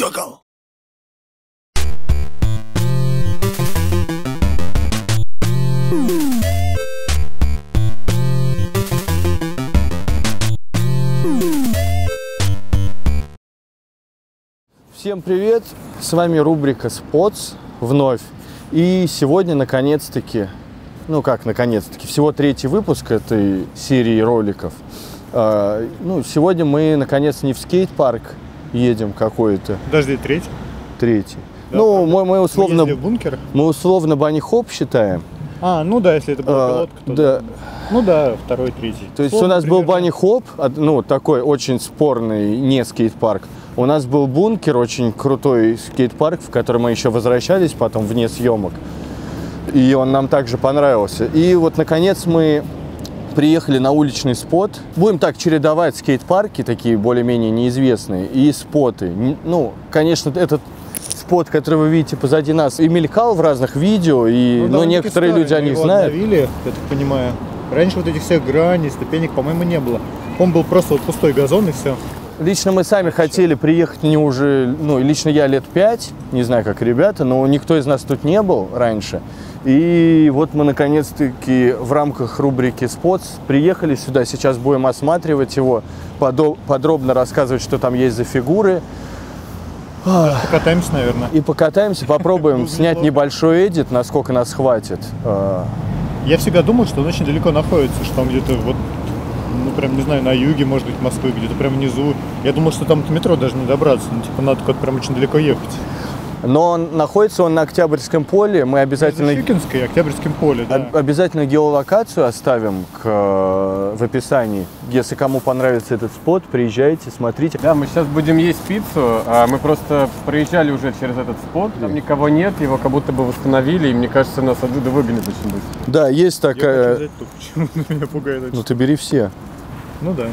Джокал. Всем привет! С вами рубрика Spots вновь. И сегодня наконец-таки, всего третий выпуск этой серии роликов. Сегодня мы наконец не в скейт-парк едем какой-то. Подожди, третий? Третий. Да, мы условно... в бункер? Мы условно банни-хоп считаем. Если это была пилотка, то да. Второй, третий. То есть у нас был банни-хоп, такой очень спорный, не скейт-парк. У нас был бункер, очень крутой скейт-парк, в который мы еще возвращались потом вне съемок. И он нам также понравился. И вот, наконец, мы приехали на уличный спот. Будем так чередовать скейт-парки, такие более-менее неизвестные, и споты. Конечно, этот спот, который вы видите позади нас, и мелькал в разных видео, но некоторые люди о них знают. Обновили, я так понимаю. Раньше вот этих всех граней, ступенек, по-моему, не было. Он был просто пустой газон и все. Лично мы сами хотели приехать лично я лет 5, не знаю, как ребята, но никто из нас тут не был раньше. И вот мы наконец-таки в рамках рубрики Spots приехали сюда, сейчас будем осматривать его, подробно рассказывать, что там есть за фигуры. Покатаемся, наверное. И покатаемся, попробуем снять небольшой эдит, насколько нас хватит. Я всегда думал, что он очень далеко находится, что он где-то прям, не знаю, на юге, может быть, Москвы, где-то прям внизу. Я думал, что там до метро даже не добраться, надо куда-то прям очень далеко ехать. Но находится он на Октябрьском поле, мы обязательно... Щукинское, Октябрьском поле, да. Обязательно геолокацию оставим в описании. Если кому понравится этот спот, приезжайте, смотрите. Да, мы сейчас будем есть пиццу, мы просто проезжали уже через этот спот, там никого нет, его как будто бы восстановили, и мне кажется, нас оттуда выгонят очень быстро. Да, есть такая... Я хочу взять ту, почему меня пугает. Ты бери все. Да.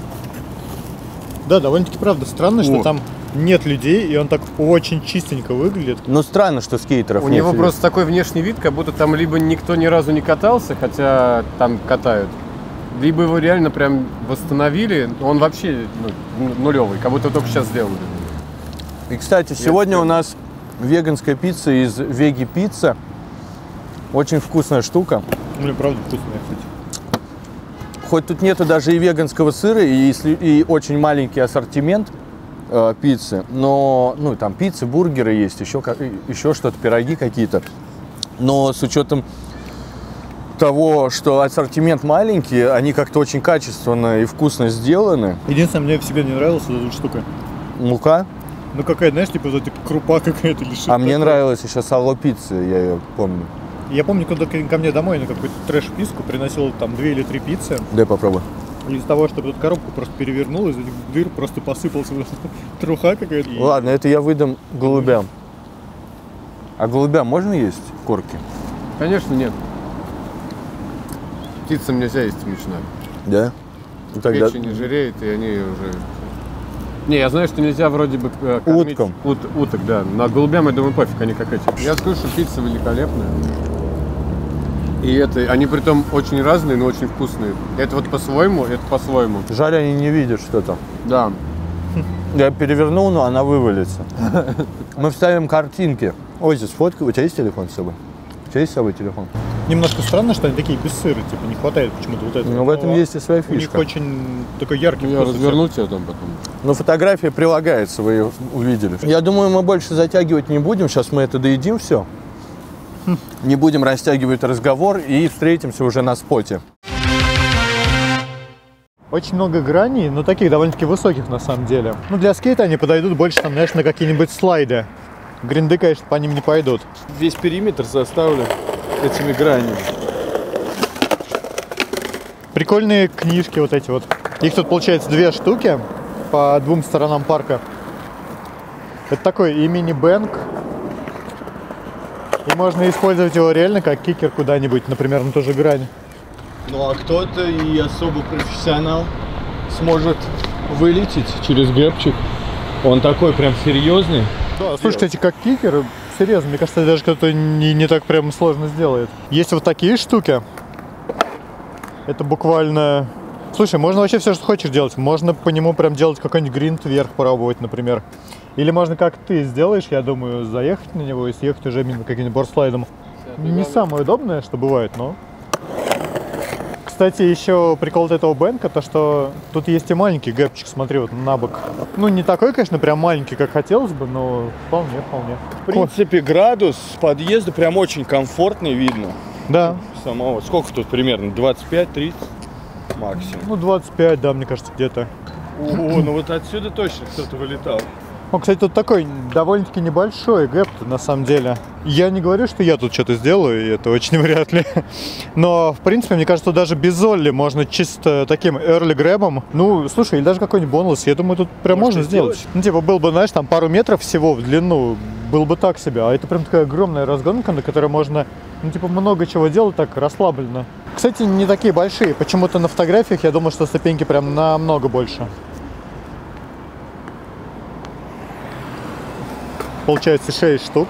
Да, довольно-таки правда странно, что там нет людей, и он так очень чистенько выглядит. Странно, что скейтеров нет. У него просто такой внешний вид, как будто там либо никто ни разу не катался, хотя там катают, либо его реально прям восстановили, он вообще нулевый, как будто только сейчас сделали. И, кстати, сегодня у нас веганская пицца из Веги Пицца. Очень вкусная штука. Правда вкусная, кстати. Хоть тут нету даже и веганского сыра, и очень маленький ассортимент пиццы, но там пиццы, бургеры есть, еще что-то, пироги какие-то. Но с учетом того, что ассортимент маленький, они как-то очень качественно и вкусно сделаны. Единственное, мне всегда не нравилась эта штука. Мука? Какая, знаешь, типа крупа какая-то или что-то. Мне нравилась еще сало пицца, я ее помню. Я помню, когда ко мне домой на какую-то трэш-писку приносил там 2 или 3 пиццы. Дай попробуй. И из-за того, что эту коробку просто перевернул, из этих дыр просто посыпался труха какая-то. Ладно, это я выдам голубям. А голубям можно есть корки? Конечно, нет. Птицам нельзя есть мучная. Да? Печень не жиреет, и они уже... Не, я знаю, что нельзя вроде бы кормить уток, да. На голубям, я думаю, пофиг, они как эти. Я скажу, что пицца великолепная. И они притом очень разные, но очень вкусные. Это по-своему, это по-своему. Жаль, они не видят что-то. Да. Я перевернул, но она вывалится. Мы вставим картинки. Ой, здесь фотка. У тебя есть телефон с собой? У тебя есть с собой телефон? Немножко странно, что они такие без сыра, типа не хватает почему-то вот этого. Но в этом есть и своя фишка. У них очень такой яркий вкус. Я разверну тебя там потом. Фотография прилагается, вы ее увидели. Я думаю, мы больше затягивать не будем. Сейчас мы это доедим все. Не будем растягивать разговор и встретимся уже на споте. Очень много граней, но таких довольно-таки высоких на самом деле. Для скейта они подойдут больше, там, знаешь, на какие-нибудь слайды. Гринды, конечно, по ним не пойдут. Весь периметр заставлен этими гранями. Прикольные книжки вот эти вот. Их тут, получается, 2 штуки по 2 сторонам парка. Это такой и мини-бэнк. И можно использовать его реально как кикер куда-нибудь, например, на ту же грань. А кто-то и особо профессионал сможет вылететь через гэпчик. Он такой прям серьезный. Да, слушайте, эти как кикеры, серьезно, мне кажется, даже кто-то не так прям сложно сделает. Есть вот такие штуки. Это буквально Слушай, можно вообще все, что хочешь делать. Можно по нему прям делать какой-нибудь гринт вверх пробовать, например. Или можно, как ты сделаешь, я думаю, заехать на него и съехать уже мимо каким-нибудь бордслайдом. Не самое удобное, что бывает, но... Кстати, еще прикол вот этого бэнка, то что тут есть и маленький гэпчик, смотри, вот на бок. Ну, не такой, конечно, прям маленький, как хотелось бы, но вполне. В принципе, градус подъезда прям очень комфортный, видно. Да. Самого. Сколько тут примерно? 25-30 максимум. Ну, 25, да, мне кажется, где-то. О, ну вот отсюда точно кто-то вылетал. Ну, кстати, тут такой довольно-таки небольшой гэп, на самом деле. Я не говорю, что я тут что-то сделаю, и это очень вряд ли. Но, в принципе, мне кажется, даже без Олли можно чисто таким early грэбом. Ну, слушай, или даже какой-нибудь бонус, я думаю, тут прям можно сделать. Ну, типа, был бы, знаешь, там пару метров всего в длину, был бы так себе. А это прям такая огромная разгонка, на которой можно, ну, типа, много чего делать так расслабленно. Кстати, не такие большие. Почему-то на фотографиях я думаю, что ступеньки прям намного больше. Получается 6 штук.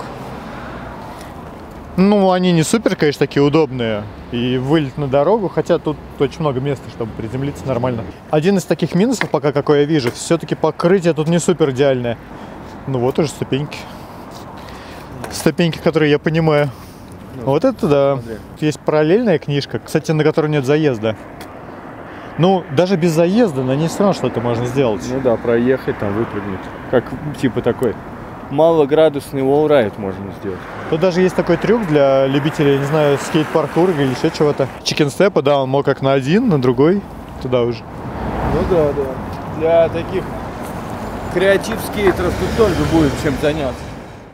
Ну, они не супер, конечно, такие удобные. И вылет на дорогу, хотя тут очень много места, чтобы приземлиться нормально. Один из таких минусов, пока какой я вижу, все-таки покрытие тут не супер идеальное. Ну вот уже ступеньки. Ступеньки, которые я понимаю. Вот это да. Есть параллельная книжка, кстати, на которую нет заезда. Ну, даже без заезда на ней все равно что-то можно сделать. Ну да, проехать, там выпрыгнуть. Как типа такой малоградусный wallride можно сделать. Тут даже есть такой трюк для любителей, не знаю, скейт-паркура или еще чего-то. Чикен-степа, да, он мог как на один, на другой, туда уже. Ну да. Для таких креатив-скейтеров тут тоже будет чем заняться.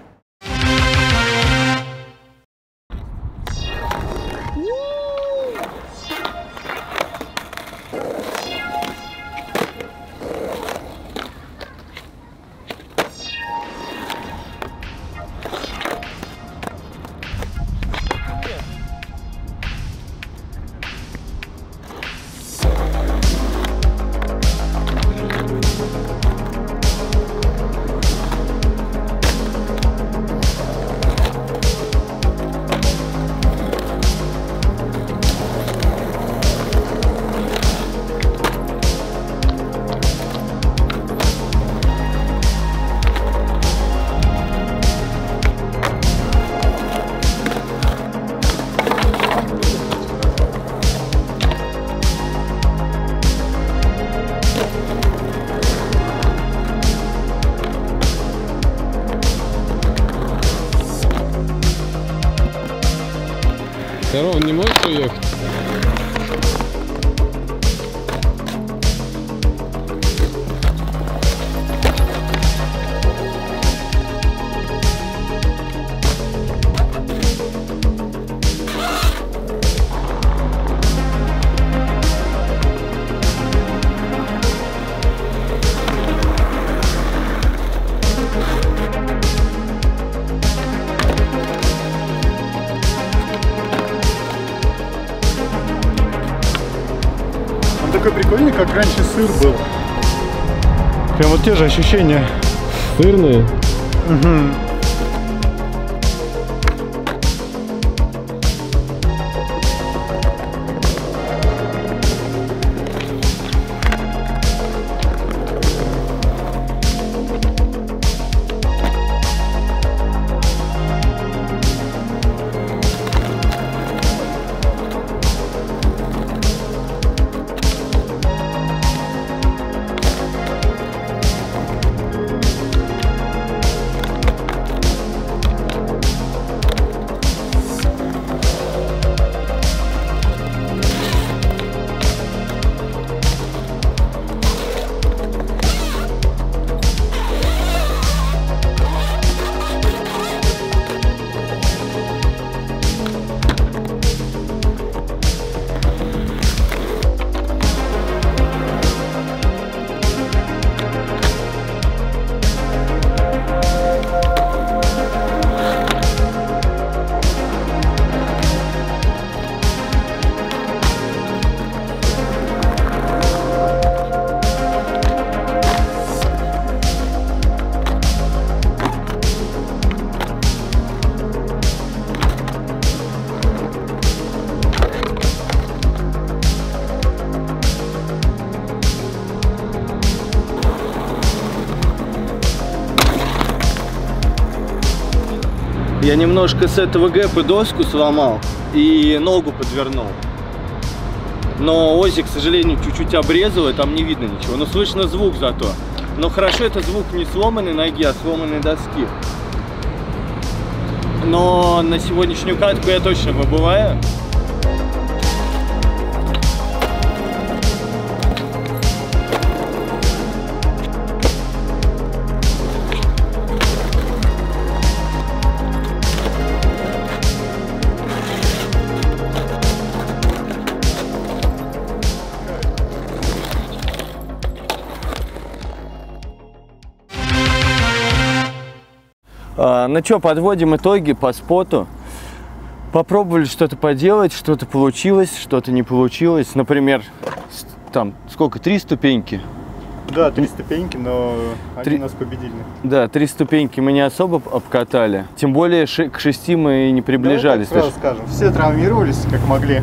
Здорово, не можешь уехать? Такой прикольный, как раньше сыр был. Прям вот те же ощущения. Сырные? Угу. Я немножко с этого гэпа доску сломал и ногу подвернул. Но оси, к сожалению, чуть-чуть обрезало, и там не видно ничего. Но слышно звук зато. Но хорошо, это звук не сломанной ноги, а сломанной доски. Но на сегодняшнюю катку я точно выбываю. Ну что, подводим итоги по споту. Попробовали что-то поделать, что-то получилось, что-то не получилось. Например, там сколько, 3 ступеньки? Да, 3 ступеньки, но они нас победили. Да, 3 ступеньки мы не особо обкатали. Тем более к 6 мы и не приближались. Давай так сразу скажем, все травмировались как могли.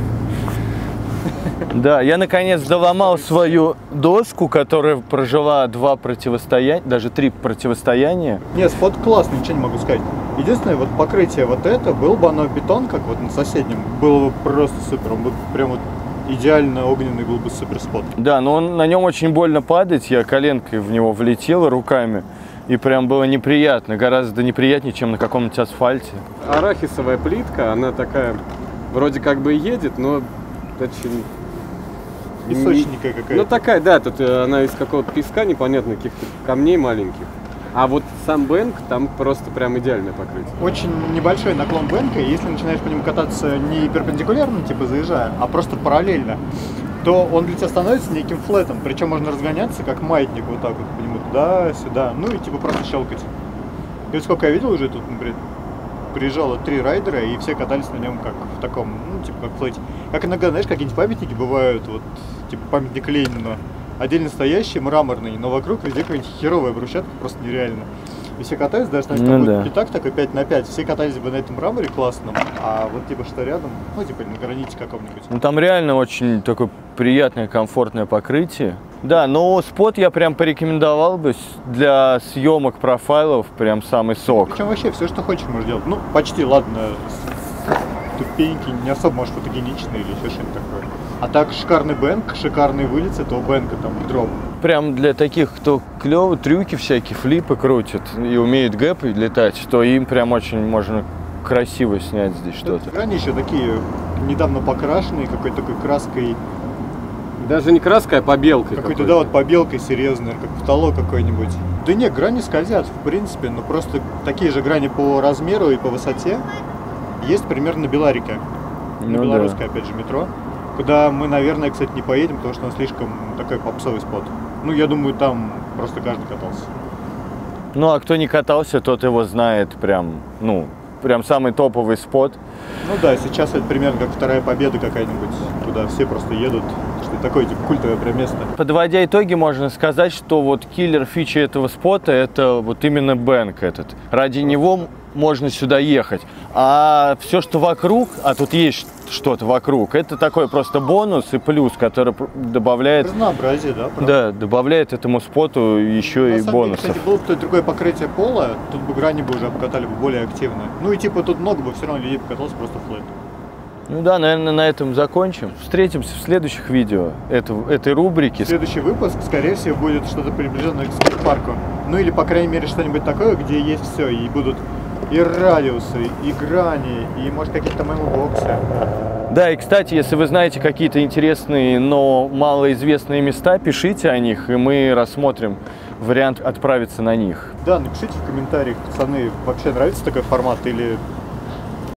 Да, я наконец доломал свою доску, которая прожила 2 противостояния, даже 3 противостояния. Нет, спот классный, ничего не могу сказать. Единственное, вот покрытие вот это, был бы оно бетон, как вот на соседнем, было бы просто супер. Он бы прям вот идеально огненный, был бы супер спот. Да, но на нем очень больно падать, я коленкой в него влетел руками. И прям было неприятно, гораздо неприятнее, чем на каком-нибудь асфальте. Арахисовая плитка, она такая, вроде как бы едет, но очень... Песочненькая какая-то. Ну такая, да, тут она из какого-то песка непонятно, каких-то камней маленьких. А вот сам бэнк, там просто прям идеальное покрытие. Очень небольшой наклон бэнка, и если начинаешь по нему кататься не перпендикулярно, типа заезжая, а просто параллельно, то он для тебя становится неким флетом. Причем можно разгоняться, как маятник, вот так вот по нему туда-сюда, ну и типа просто щелкать. И вот сколько я видел уже тут, например, приезжало 3 райдера, и все катались на нем как в таком, ну, типа как флете. Как иногда, знаешь, какие-нибудь памятники бывают, вот, типа памятник Ленину, отдельно стоящий, мраморный, но вокруг везде какая-нибудь херовая брусчатка, просто нереально. И все катались, даже, знаешь, там будет пятак такой 5 на 5, все катались бы на этом мраморе классном, а вот типа что рядом, ну, типа на граните каком-нибудь. Ну, там реально очень такое приятное, комфортное покрытие. Да, но спот я прям порекомендовал бы для съемок профайлов, прям самый сок. Причем вообще все, что хочешь, можешь делать. Ну, почти, ладно, ступеньки не особо, может, фотогеничные или еще что-нибудь такое. А так шикарный бэнк, шикарный вылет с этого бэнка, там, дроп. Прям для таких, кто клево трюки всякие, флипы крутит и умеет гэпы летать, то им прям очень можно красиво снять здесь что-то. Грани еще такие недавно покрашенные, какой-то такой краской. Даже не краской, а побелкой. Какой-то, да, вот побелкой серьезной, как потолок какой-нибудь. Да нет, грани скользят, в принципе, но просто такие же грани по размеру и по высоте есть примерно на Беларике. На белорусской, опять же, метро. Куда мы, наверное, кстати, не поедем, потому что он слишком такой попсовый спот. Ну, я думаю, там просто каждый катался. Ну, а кто не катался, тот его знает прям, ну, прям самый топовый спот. Ну да, сейчас это примерно как вторая победа какая-нибудь, куда все просто едут, что это такое, типа, культовое прям место. Подводя итоги, можно сказать, что вот киллер фичи этого спота — это вот именно бэнк этот. Ради него можно сюда ехать. А все, что вокруг, а тут есть что-то вокруг, это такой просто бонус и плюс, который добавляет... Разнообразие, да? Правда? Да, добавляет этому споту еще и бонусов. Кстати, было бы другое покрытие пола, тут бы грани бы уже обкатали бы более активно. Ну и типа тут много бы все равно людей покаталось просто флэт. Ну да, наверное, на этом закончим. Встретимся в следующих видео этой рубрики. Следующий выпуск, скорее всего, будет что-то приближенное к скейт-парку. Ну или, по крайней мере, что-нибудь такое, где есть все, и будут и радиусы, и грани, и, может, какие-то мемобоксы. Да, и, кстати, если вы знаете какие-то интересные, но малоизвестные места, пишите о них, и мы рассмотрим вариант отправиться на них. Да, напишите в комментариях, пацаны, вообще нравится такой формат или